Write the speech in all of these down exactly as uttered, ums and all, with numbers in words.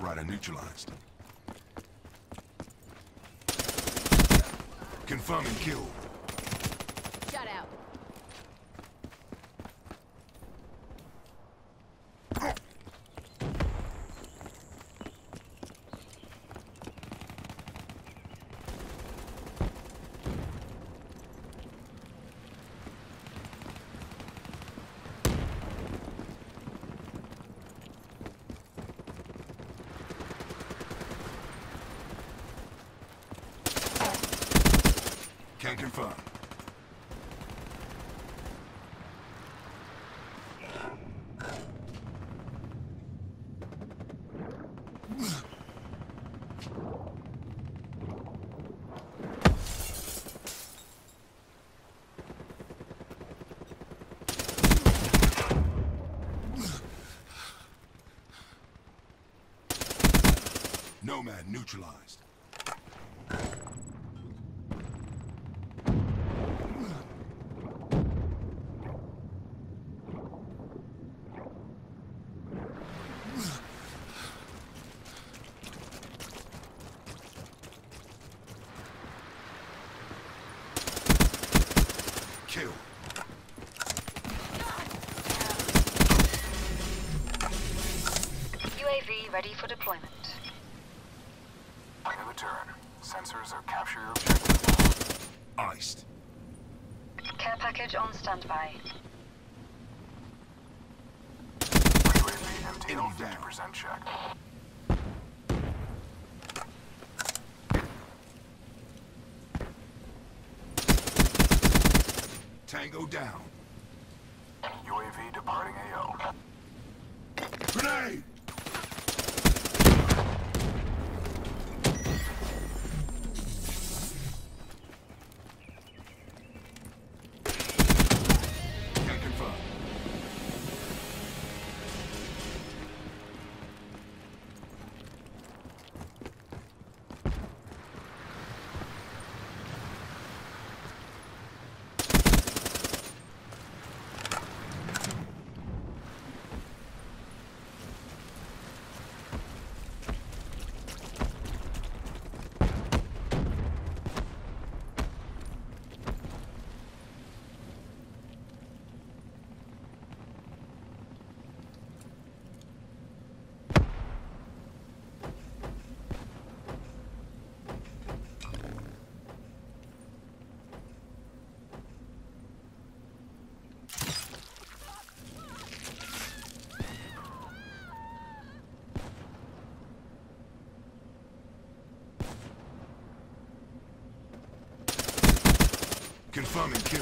Outrider neutralized. Confirming kill. Shut out. Can confirm. Nomad neutralized. Kill. U A V ready for deployment. In return, sensors are capture your objective. Iced. Care package on standby. U A V M T L Enemy fifty down. percent check. Tango down. U A V departing A O. Grenade! Can confirm. Confirming kill.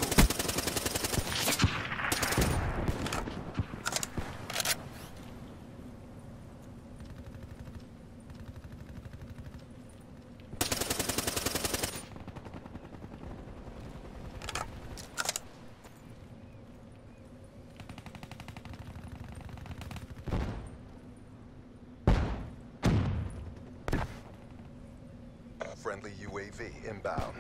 Friendly U A V inbound.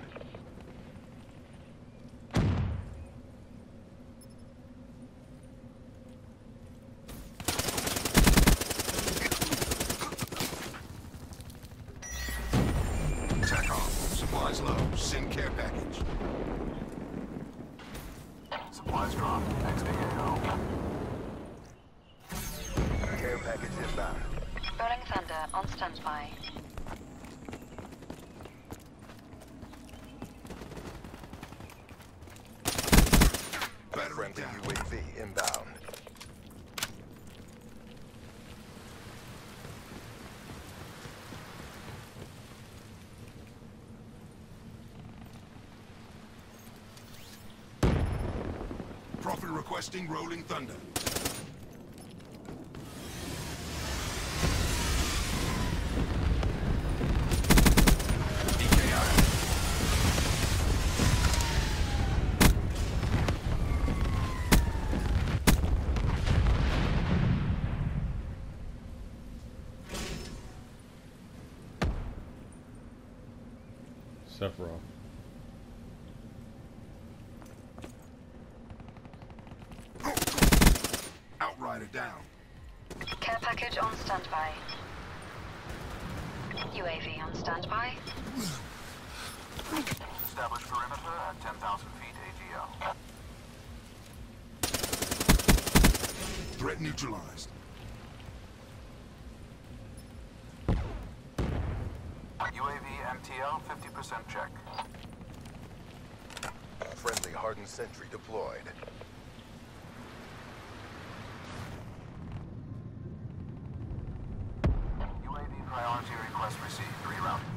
Attack off. Supplies low. Send care package. Supplies dropped. Exiting A O. Care package inbound. Rolling Thunder on standby. Battery Friendly down. U A V inbound. Prophet requesting rolling thunder. D K I. Sephiroth. Outrider down. Care package on standby. U A V on standby. Establish perimeter at ten thousand feet A T L. Threat neutralized. U A V M T L fifty percent check. Friendly hardened sentry deployed. U A V priority request received. Rerouting.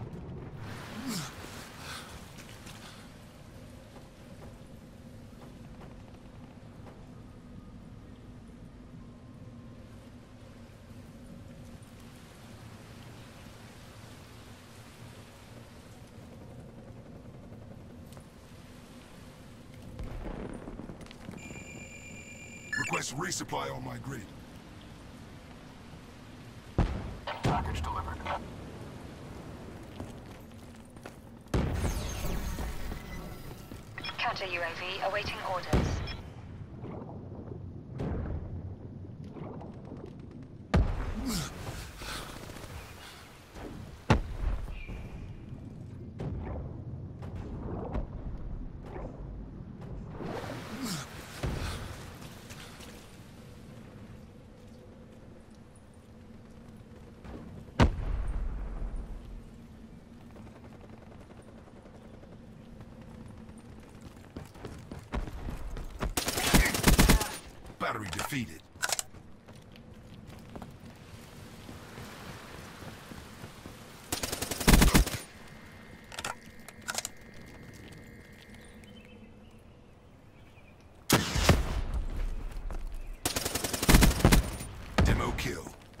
Request resupply on my grid. Package delivered. Counter U A V awaiting orders. Battery defeated. Demo kill.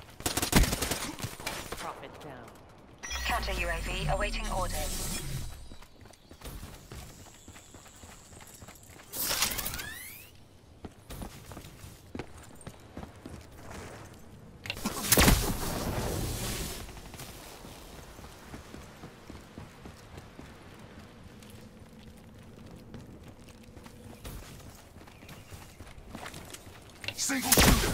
Profit down. Counter U A V awaiting orders. Single shooter.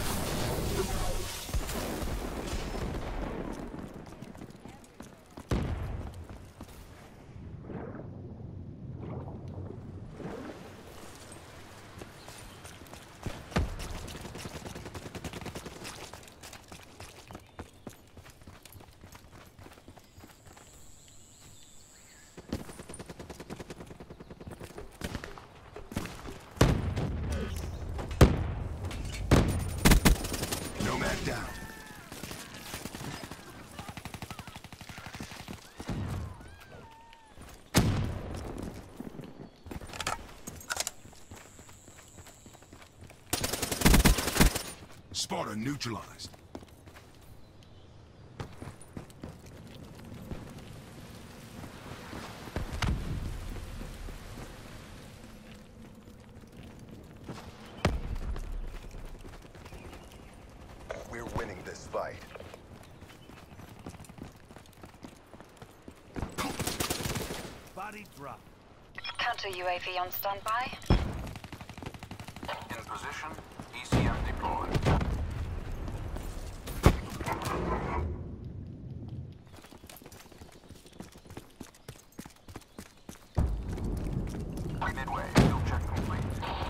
Nomad down. Sparta neutralized. We're winning this fight. Body drop. Counter U A V on standby. In position. E C M deployed. Midway. Fuel check complete.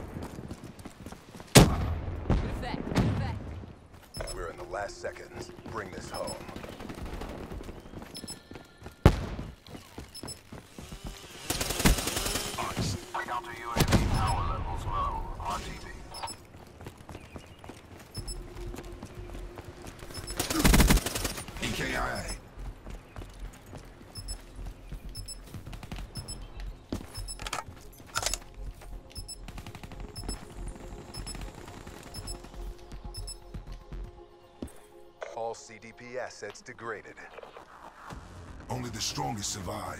Good effect. Good effect. We're in the last seconds. Bring this home. Ice. Counter U A V power levels low. R T B. E K I A. All C D P assets degraded. Only the strongest survive.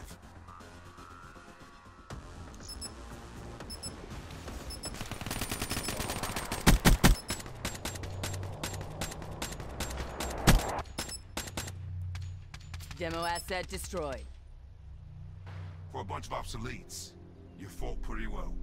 Demo asset destroyed. For a bunch of obsoletes, you fought pretty well.